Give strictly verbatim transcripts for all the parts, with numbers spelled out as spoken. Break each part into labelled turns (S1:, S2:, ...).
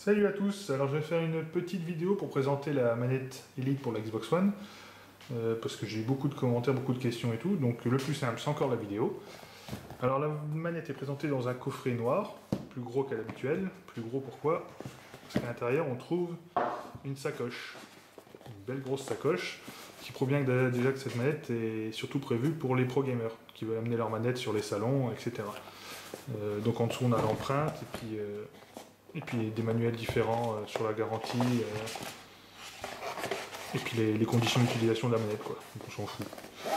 S1: Salut à tous, alors je vais faire une petite vidéo pour présenter la manette Elite pour la Xbox One, euh, parce que j'ai eu beaucoup de commentaires, beaucoup de questions et tout, donc le plus simple c'est encore la vidéo. Alors la manette est présentée dans un coffret noir, plus gros qu'à l'habituel. Plus gros pourquoi? Parce qu'à l'intérieur on trouve une sacoche, une belle grosse sacoche, qui prouve bien que déjà que cette manette est surtout prévue pour les pro gamers, qui veulent amener leur manette sur les salons, et cetera. Euh, donc en dessous on a l'empreinte, et puis... Euh, Et puis des manuels différents euh, sur la garantie. Euh, et puis les, les conditions d'utilisation de la manette, quoi. Donc on s'en fout.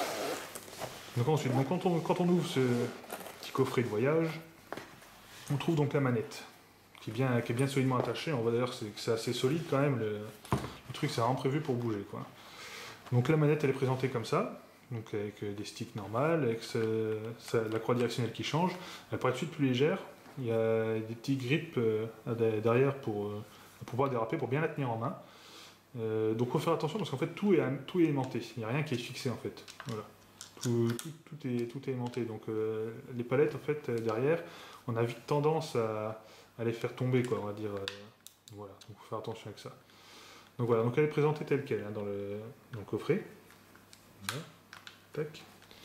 S1: Donc ensuite, donc quand, on, quand on ouvre ce petit coffret de voyage, on trouve donc la manette, qui est bien, qui est bien solidement attachée. On voit d'ailleurs que c'est assez solide quand même. Le, le truc c'est vraiment prévu pour bouger, quoi. Donc la manette elle est présentée comme ça. Donc avec des sticks normales, avec ce, ça, la croix directionnelle qui change. Elle paraît tout de suite plus légère. Il y a des petits grips euh, derrière pour, euh, pour pouvoir déraper, pour bien la tenir en main. Euh, donc il faut faire attention parce qu'en fait tout est, tout est aimanté, il n'y a rien qui est fixé en fait. Voilà. Tout, tout, tout, est, tout est aimanté. Donc euh, les palettes en fait derrière, on a vite tendance à, à les faire tomber, quoi, on va dire. Euh, voilà, donc il faut faire attention avec ça. Donc voilà, donc elle est présentée telle qu'elle hein, dans, le, dans le coffret. Voilà. Tac.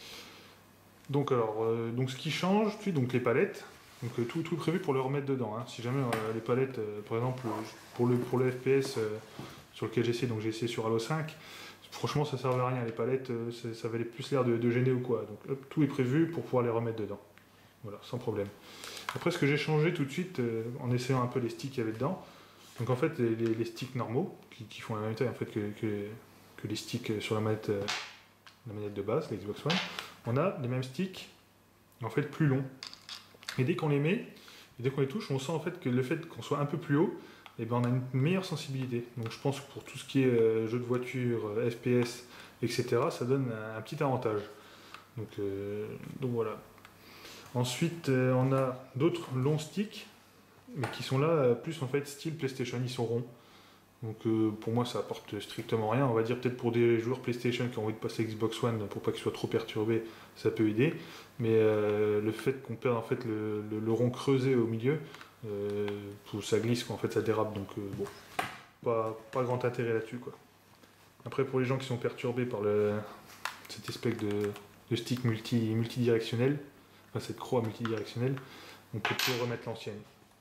S1: Donc alors, euh, donc ce qui change, tu sais, donc les palettes. Donc euh, tout, tout prévu pour le remettre dedans. Hein. Si jamais euh, les palettes, euh, par exemple, pour le, pour le F P S euh, sur lequel j'ai essayé, donc j'ai essayé sur Halo cinq, franchement ça servait à rien. Les palettes, euh, ça, ça avait plus l'air de, de gêner ou quoi. Donc hop, tout est prévu pour pouvoir les remettre dedans. Voilà, sans problème. Après ce que j'ai changé tout de suite, euh, en essayant un peu les sticks qu'il y avait dedans, donc en fait les, les, les sticks normaux, qui, qui font la même taille en fait que, que, que les sticks sur la manette, euh, la manette de base, la Xbox One, on a les mêmes sticks, en fait plus longs. Et dès qu'on les met, et dès qu'on les touche, on sent en fait que le fait qu'on soit un peu plus haut, et ben on a une meilleure sensibilité. Donc je pense que pour tout ce qui est euh, jeu de voiture, euh, F P S, et cetera, ça donne un, un petit avantage. Donc, euh, donc voilà. Ensuite, euh, on a d'autres longs sticks, mais qui sont là euh, plus en fait style PlayStation, ils sont ronds. Donc euh, pour moi ça apporte strictement rien, on va dire peut-être pour des joueurs PlayStation qui ont envie de passer Xbox One pour pas qu'ils soient trop perturbés, ça peut aider, mais euh, le fait qu'on perde en fait le, le, le rond creusé au milieu, euh, ça glisse, quoi, en fait ça dérape, donc euh, bon, pas, pas grand intérêt là-dessus, quoi. Après pour les gens qui sont perturbés par le, cette espèce de, de stick multi, multidirectionnel, enfin cette croix multidirectionnelle, on peut toujours remettre l'ancienne.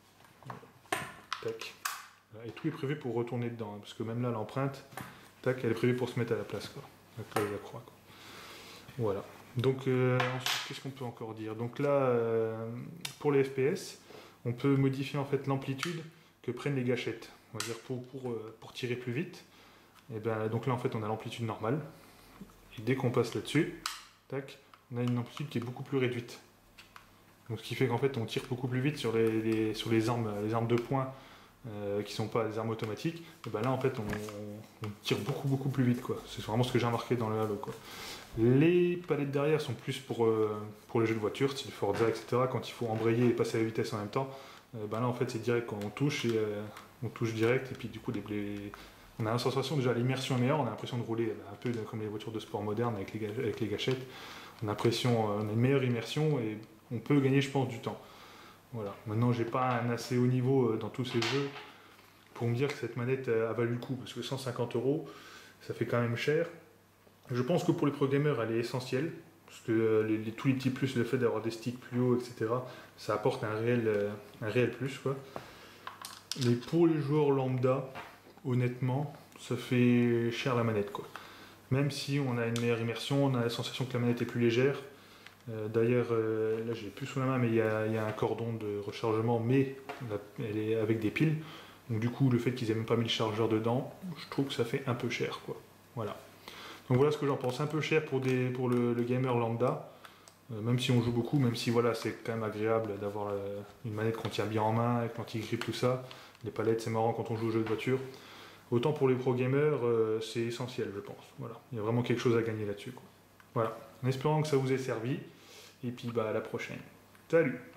S1: Tac. Et tout est prévu pour retourner dedans, hein, parce que même là, l'empreinte, tac, elle est prévue pour se mettre à la place, quoi. La, la croix, quoi. Voilà. Donc, euh, ensuite, qu'est-ce qu'on peut encore dire? Donc là, euh, pour les F P S, on peut modifier en fait l'amplitude que prennent les gâchettes. On va dire pour, pour, euh, pour tirer plus vite. Et ben, donc là, en fait, on a l'amplitude normale. Et dès qu'on passe là-dessus, tac, on a une amplitude qui est beaucoup plus réduite. Donc, ce qui fait qu'en fait, on tire beaucoup plus vite sur les, les, sur les armes, les armes de poing. Euh, qui sont pas des armes automatiques, et ben là en fait on, on, on tire beaucoup beaucoup plus vite, quoi. C'est vraiment ce que j'ai remarqué dans le Halo, quoi. Les palettes derrière sont plus pour, euh, pour les jeux de voiture, style Forza, et cetera. Quand il faut embrayer et passer à la vitesse en même temps, euh, ben là en fait c'est direct quand on touche et euh, on touche direct, et puis du coup les, les... on a la sensation déjà l'immersion est meilleure, on a l'impression de rouler un peu comme les voitures de sport modernes avec les, avec les gâchettes. On a l'impression, on a une meilleure immersion et on peut gagner, je pense, du temps. Voilà. Maintenant, j'ai pas un assez haut niveau dans tous ces jeux pour me dire que cette manette a valu le coup, parce que cent cinquante euros, ça fait quand même cher. Je pense que pour les pro gamers, elle est essentielle, parce que les, les, tous les petits plus, le fait d'avoir des sticks plus hauts, et cetera, ça apporte un réel, un réel plus, quoi. Mais pour les joueurs lambda, honnêtement, ça fait cher la manette, quoi. Même si on a une meilleure immersion, on a la sensation que la manette est plus légère. Euh, D'ailleurs, euh, là j'ai plus sous la main, mais il y, y a un cordon de rechargement, mais la, elle est avec des piles. Donc du coup, le fait qu'ils aient même pas mis le chargeur dedans, je trouve que ça fait un peu cher, quoi. Voilà. Donc voilà ce que j'en pense. Un peu cher pour, des, pour le, le gamer lambda, euh, même si on joue beaucoup, même si voilà, c'est quand même agréable d'avoir euh, une manette qu'on tient bien en main, avec l'anti-grip, tout ça. Les palettes, c'est marrant quand on joue aux jeux de voiture. Autant pour les pro gamers, euh, c'est essentiel, je pense. Voilà. Il y a vraiment quelque chose à gagner là-dessus, quoi. Voilà, en espérant que ça vous ait servi, et puis bah à la prochaine. Salut!